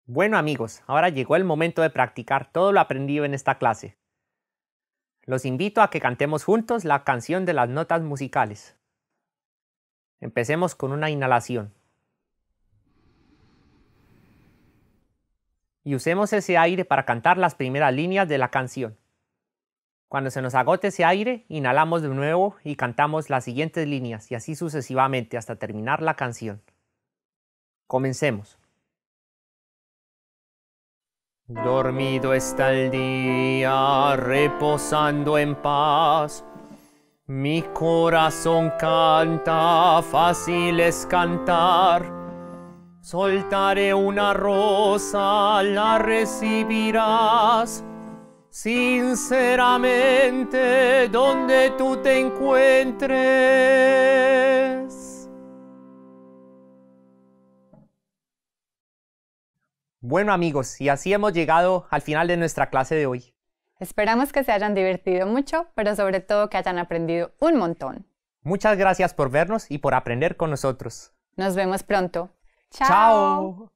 Bueno amigos, ahora llegó el momento de practicar todo lo aprendido en esta clase. Los invito a que cantemos juntos la canción de las notas musicales. Empecemos con una inhalación. Y usemos ese aire para cantar las primeras líneas de la canción. Cuando se nos agote ese aire, inhalamos de nuevo y cantamos las siguientes líneas y así sucesivamente hasta terminar la canción. Comencemos. Dormido está el día, reposando en paz. Mi corazón canta, fácil es cantar. Soltaré una rosa, la recibirás. Sinceramente, donde tú te encuentres. Bueno amigos, y así hemos llegado al final de nuestra clase de hoy. Esperamos que se hayan divertido mucho, pero sobre todo que hayan aprendido un montón. Muchas gracias por vernos y por aprender con nosotros. Nos vemos pronto. ¡Chao!